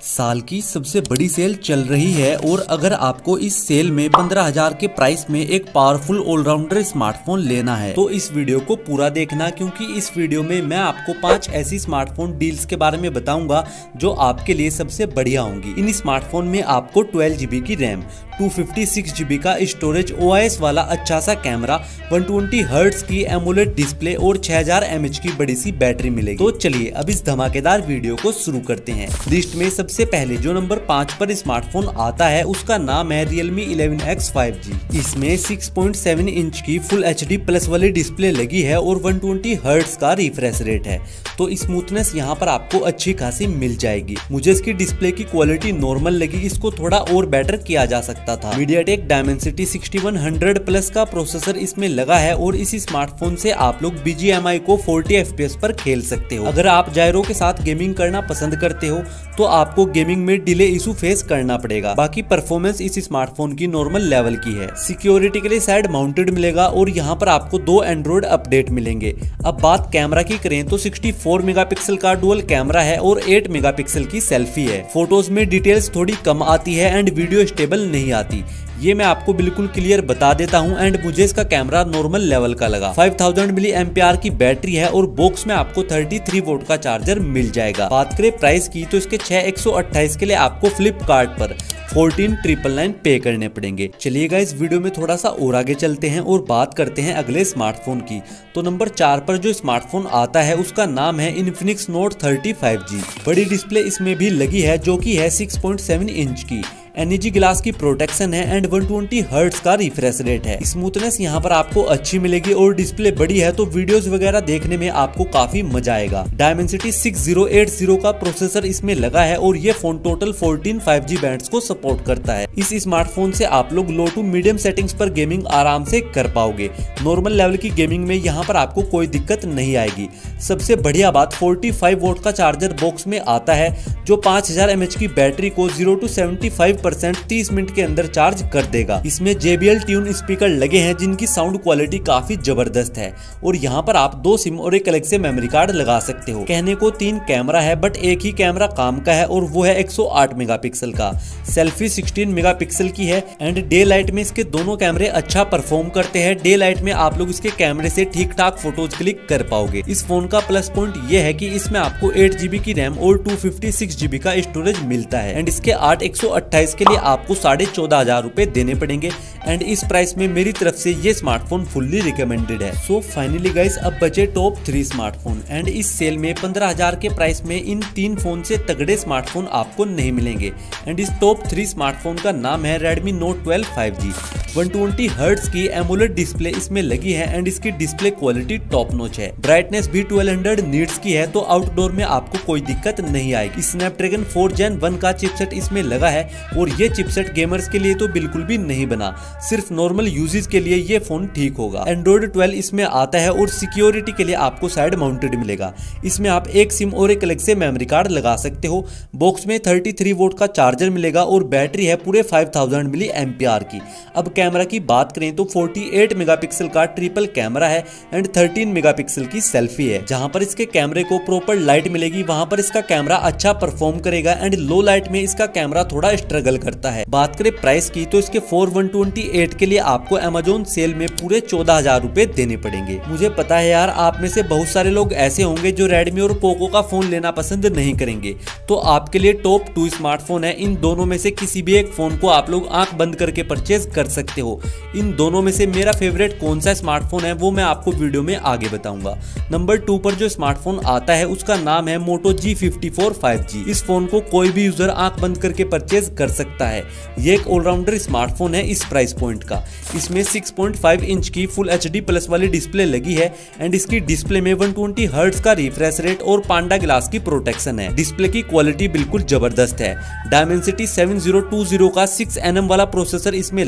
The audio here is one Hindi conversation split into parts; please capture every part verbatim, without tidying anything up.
साल की सबसे बड़ी सेल चल रही है और अगर आपको इस सेल में पंद्रह हजार के प्राइस में एक पावरफुल ऑलराउंडर स्मार्टफोन लेना है तो इस वीडियो को पूरा देखना, क्योंकि इस वीडियो में मैं आपको पांच ऐसी स्मार्टफोन डील्स के बारे में बताऊंगा जो आपके लिए सबसे बढ़िया होंगी। इन स्मार्टफोन में आपको ट्वेल्व जीबी की RAM, two fifty six GB का स्टोरेज, ओ आई एस वाला अच्छा सा कैमरा, वन ट्वेंटी हर्ट्ज की एमोलेड डिस्प्ले और छह हजार एम एच की बड़ी सी बैटरी मिलेगी। तो चलिए अब इस धमाकेदार वीडियो को शुरू करते हैं। लिस्ट में सबसे पहले जो नंबर पाँच पर स्मार्टफोन आता है उसका नाम है Realme eleven X five G. इसमें सिक्स पॉइंट सेवन इंच की फुल एच डी प्लस वाली डिस्प्ले लगी है और वन ट्वेंटी हर्ट्ज का रिफ्रेश रेट है, तो स्मूथनेस यहाँ पर आपको अच्छी खासी मिल जाएगी। मुझे इसकी डिस्प्ले की क्वालिटी नॉर्मल लगी, इसको थोड़ा और बेटर किया जा सकता था। MediaTek Dimensity sixty one hundred plus का प्रोसेसर इसमें लगा है और इस स्मार्टफोन से आप लोग बी जी एम आई को फोर्टी एफ पी एस पर खेल सकते हो। अगर आप जायरो के साथ गेमिंग करना पसंद करते हो तो आपको गेमिंग में डिले इशू फेस करना पड़ेगा। बाकी परफॉर्मेंस इस स्मार्टफोन की नॉर्मल लेवल की है। सिक्योरिटी के लिए साइड माउंटेड मिलेगा और यहाँ पर आपको दो एंड्रॉइड अपडेट मिलेंगे। अब बात कैमरा की करें तो सिक्सटी फोर मेगापिक्सल का डुअल कैमरा है और एट मेगापिक्सल की सेल्फी है। फोटोज में डिटेल्स थोड़ी कम आती है एंड वीडियो स्टेबल नहीं आती, ये मैं आपको बिल्कुल क्लियर बता देता हूं। एंड मुझे इसका कैमरा नॉर्मल लेवल का लगा। फाइव थाउजेंड मिली एम्पियर की बैटरी है और बॉक्स में आपको थर्टी थ्री वोल्ट का चार्जर मिल जाएगा। बात करें प्राइस की तो इसके छह एक सौ अट्ठाईस के लिए आपको फ्लिपकार्ट पर फोर्टीन ट्रिपल नाइन पे करने पड़ेंगे। चलिए गाइस वीडियो में थोड़ा सा और आगे चलते हैं और बात करते हैं अगले स्मार्टफोन की। तो नंबर चार पर जो स्मार्टफोन आता है उसका नाम है Infinix Note thirty five G. बड़ी डिस्प्ले इसमें भी लगी है जो कि है सिक्स पॉइंट सेवन इंच की। एन ई जी ग्लास की प्रोटेक्शन है एंड वन ट्वेंटी हर्ट्ज का रिफ्रेश रेट है। स्मूथनेस यहाँ पर आपको अच्छी मिलेगी और डिस्प्ले बड़ी है तो वीडियोस वगैरह देखने में आपको काफी मजा आएगा। Dimensity six zero eight zero का प्रोसेसर इसमें लगा है और ये phone total fourteen five G bands को सपोर्ट करता है। इस स्मार्टफोन से आप लोग लो टू मीडियम सेटिंग्स पर गेमिंग आराम से कर पाओगे। नॉर्मल लेवल की गेमिंग में यहाँ पर आपको कोई दिक्कत नहीं आएगी। सबसे बढ़िया बात फोर्टी फाइव वोल्ट का चार्जर बॉक्स में आता है जो पांच हजार एम एच की बैटरी को zero to seventy five percent तीस मिनट के अंदर चार्ज कर देगा। इसमें J B L tune speaker लगे हैं जिनकी साउंड क्वालिटी काफी जबरदस्त है और यहाँ पर आप दो सिम और एक अलग से मेमोरी कार्ड लगा सकते हो। कहने को तीन कैमरा है बट एक ही कैमरा काम का है और वो है एक सौ आठ मेगापिक्सल का। सेल्फी सिक्सटीन मेगापिक्सल की है एंड डे लाइट में इसके दोनों कैमरे अच्छा परफॉर्म करते हैं। डे लाइट में आप लोग इसके कैमरे से ठीक ठाक फोटोज क्लिक कर पाओगे। इस फोन का प्लस पॉइंट ये है कि इसमें आपको एट जीबी की रैम और टू फिफ्टी सिक्स जीबी का स्टोरेज मिलता है एंड इसके आठ एक सौ अट्ठाईस के लिए आपको साढ़े चौदह हजार रूपए देने पड़ेंगे एंड इस प्राइस में मेरी तरफ से ये स्मार्टफोन फुल्ली रिकमेंडेड है। सो फाइनली गाइस अब बचे टॉप थ्री स्मार्टफोन एंड इस सेल में पंद्रह हजार के प्राइस में इन तीन फोन से तगड़े स्मार्टफोन आपको नहीं मिलेंगे एंड इस टॉप थ्री स्मार्टफोन का नाम है Redmi Note twelve five G. One twenty hertz की एमोलेड डिस्प्ले इसमें लगी है एंड इसकी डिस्प्ले क्वालिटी टॉप नॉच है। ब्राइटनेस भी ट्वेल्व हंड्रेड नीट्स की है तो आउटडोर में आपको कोई दिक्कत नहीं आएगी। स्नैपड्रैगन फोर जेन वन का चिपसेट इसमें लगा है और ये चिपसेट गेमर्स के लिए तो बिल्कुल भी नहीं बना, सिर्फ नॉर्मल यूजेस के लिए ये फोन ठीक होगा। एंड्रॉइड ट्वेल्व इसमें आता है और सिक्योरिटी के लिए आपको साइड माउंटेड मिलेगा। इसमें आप एक सिम और एक अलग से मेमोरी कार्ड लगा सकते हो। बॉक्स में थर्टी थ्री वोल्ट का चार्जर मिलेगा और बैटरी है पूरे फाइव थाउजेंड मिली एम्पियर की। अब कैमरा की बात करें तो फोर्टी एट मेगापिक्सल का ट्रिपल कैमरा है एंड थर्टीन मेगापिक्सल की सेल्फी है। जहां पर इसके कैमरे को प्रॉपर लाइट मिलेगी वहां पर इसका कैमरा अच्छा परफॉर्म करेगा एंड लो लाइट में इसका कैमरा थोड़ा स्ट्रगल करता है। बात करें प्राइस की तो इसके फोर वन ट्वेंटी एट के लिए आपको अमेजोन सेल में पूरे चौदह हजार रूपए देने पड़ेंगे। मुझे पता है यार आप में से बहुत सारे लोग ऐसे होंगे जो रेडमी और पोको का फोन लेना पसंद नहीं करेंगे, तो आपके लिए टॉप टू स्मार्टफोन है। इन दोनों में से किसी भी एक फोन को आप लोग आंख बंद करके परचेज कर सकते हो। इन दोनों में से मेरा फेवरेट कौन सा स्मार्टफोन है वो मैं आपको वीडियो में आगे बताऊंगा। नंबर टू पर जो स्मार्टफोन आता है उसका नाम है Moto G fifty four five G. इस फोन को कोई भी यूजर आंख बंद करके परचेज कर सकता है। ये एक ऑलराउंडर स्मार्टफोन है इस प्राइस पॉइंट का। इसमें सिक्स पॉइंट फाइव इंच की फुल एच डी प्लस वाली डिस्प्ले लगी है एंड इसकी डिस्प्ले में वन ट्वेंटी हर्ट्ज का रिफ्रेश रेट और पांडा ग्लास की प्रोटेक्शन है। डिस्प्ले की क्वालिटी बिल्कुल जबरदस्त है। Dimensity seven zero two zero का सिक्स एन एम वाला प्रोसेसर इसमें लगा है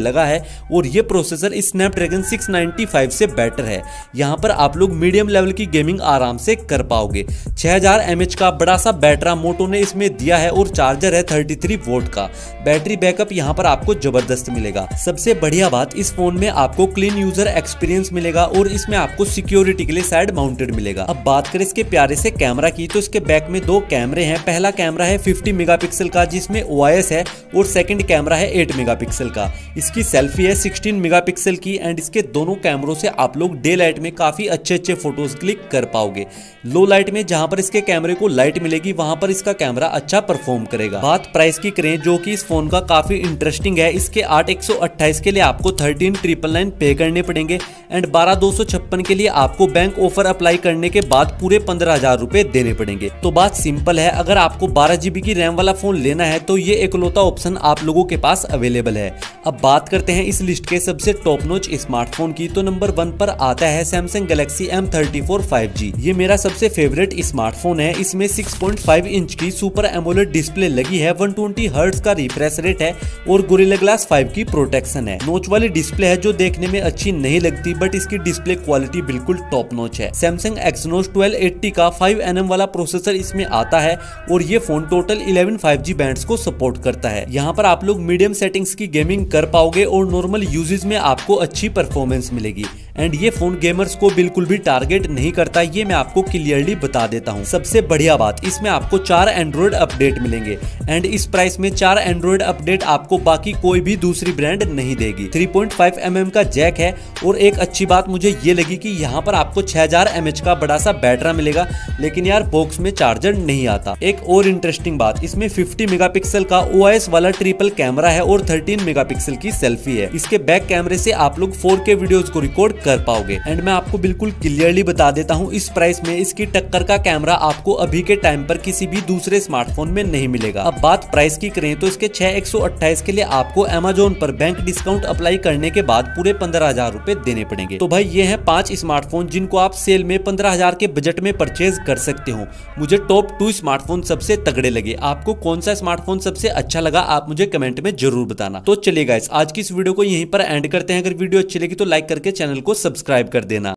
और ये processor Snapdragon six ninety five से बेटर है। यहाँ पर आप लोग मीडियम लेवल की गेमिंग आराम से कर पाओगे। छह हज़ार एम एच का बड़ा सा बैटरा मोटो ने इसमें दिया है और चार्जर है तैंतीस वोल्ट का। बैटरी बैकअप यहाँ पर आपको जबरदस्त मिलेगा। सबसे बढ़िया बात, इस फोन में आपको क्लीन यूजर एक्सपीरियंस मिलेगा और इसमें आपको सिक्योरिटी के लिए साइड माउंटेड मिलेगा। अब बात करें इसके प्यारे से कैमरा की, तो इसके बैक में दो कैमरे हैं। पहला कैमरा है पचास मेगापिक्सल का जिसमें ओ आई एस है और सेकंड कैमरा है आठ मेगापिक्सल का। इसकी सेल्फी है सोलह मेगापिक्सल की एंड इसके दोनों कैमरों से आप लोग डे लाइट में काफी अच्छे अच्छे फोटोज क्लिक कर पाओगे। लो लाइट में जहां पर इसके कैमरे को लाइट मिलेगी वहां पर इसका कैमरा अच्छा परफॉर्म करेगा। बात प्राइस की करें जो कि इस फोन का काफी इंटरेस्टिंग है, इसके आठ एक सौ अट्ठाईस के लिए आपको थर्टीन ट्रिपल नाइन पे करने पड़ेंगे एंड बारह दो सौ छप्पन के लिए आपको बैंक ऑफर अप्लाई करने के बाद पूरे पंद्रह हजार रुपए देने पड़ेंगे। तो बात सिंपल है, अगर आपको बारह जीबी की रैम वाला फोन लेना है तो ये इकलौता ऑप्शन आप लोगों के पास अवेलेबल है। अब बात करते हैं इस लिस्ट के सबसे टॉप नॉच स्मार्टफोन की, तो नंबर वन पर आता है Samsung Galaxy M thirty four five G. ये मेरा सबसे फेवरेट स्मार्टफोन है। इसमें सिक्स पॉइंट फाइव इंच की सुपर एमोलेड डिस्प्ले लगी है, वन ट्वेंटी हर्ट्ज का रिफ्रेश रेट है और गोरिल्ला ग्लास फाइव की प्रोटेक्शन है। नोच वाली डिस्प्ले है जो देखने में अच्छी नहीं लगती बट इसकी डिस्प्ले क्वालिटी बिल्कुल टॉप नोच है। सैमसंग एक्सनोस ट्वेल्व एटी का फाइव एन एम वाला प्रोसेसर इसमें आता है और ये phone total eleven five G bands को सपोर्ट करता है। यहाँ पर आप लोग मीडियम सेटिंग्स की गेमिंग कर पाओगे और नॉर्मल यूजेज में आपको अच्छी परफॉर्मेंस मिलेगी एंड ये फोन गेमर्स को बिल्कुल भी टारगेट नहीं करता, ये मैं आपको क्लियरली बता देता हूँ। सबसे बढ़िया बात, इसमें आपको चार एंड्रॉइड अपडेट मिलेंगे एंड इस प्राइस में चार एंड्रॉइड अपडेट आपको बाकी कोई भी दूसरी ब्रांड नहीं देगी। Three point five M M का जैक है और एक अच्छी बात मुझे ये लगी कि यहाँ पर आपको छह हज़ार एम एच का बड़ा सा बैटरा मिलेगा, लेकिन यार बॉक्स में चार्जर नहीं आता। एक और इंटरेस्टिंग बात, इसमें पचास मेगापिक्सल का ओ आई एस वाला ट्रिपल कैमरा है और तेरह मेगापिक्सल की सेल्फी है। इसके बैक कैमरे से आप लोग फोर के वीडियोस को रिकॉर्ड कर पाओगे एंड मैं आपको बिल्कुल क्लियरली बता देता हूँ, इस प्राइस में इसकी टक्कर का कैमरा आपको अभी के टाइम पर किसी भी दूसरे स्मार्टफोन में नहीं मिलेगा। अब बात प्राइस की करें तो इसके छह एक सौ अट्ठाईस के लिए आपको अमेज़न पर बैंक डिस्काउंट अप्लाई करने के बाद पूरे पंद्रह हजार रुपए देने पड़ेंगे। तो भाई ये हैं पांच स्मार्टफोन जिनको आप सेल में पंद्रह हजार के बजट में परचेज कर सकते हो। मुझे टॉप टू स्मार्टफोन सबसे तगड़े लगे। आपको कौन सा स्मार्टफोन सबसे अच्छा लगा आप मुझे कमेंट में जरूर बताना। तो चलिए गाइस, आज की इस वीडियो को यहीं पर एंड करते हैं। अगर वीडियो अच्छी लगी तो लाइक करके चैनल को सब्सक्राइब कर देना।